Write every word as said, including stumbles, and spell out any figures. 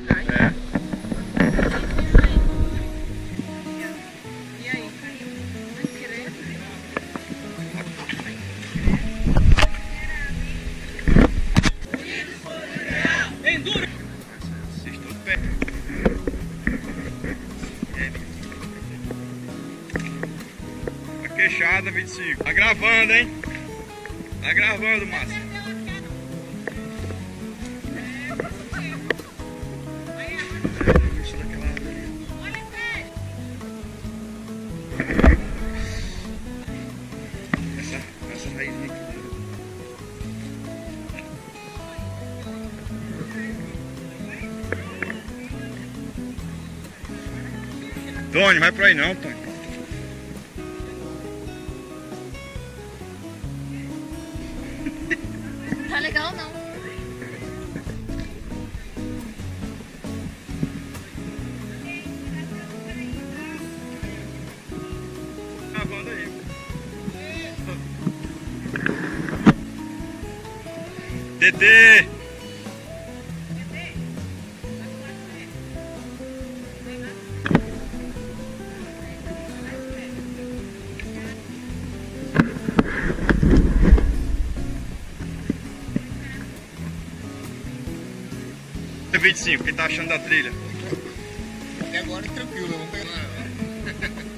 É. E aí? Vai querer? Enduro! Vocês estão perto. Tá queixada, vinte e cinco. Tá gravando, hein? Tá gravando, Márcio. Essa, essa raizinha aqui. Tony, vai por aí não, Tony. Tá legal não? Gravando aí. Dedê! vinte e cinco, quem tá achando da trilha? Até agora tranquilo, vamos pegar.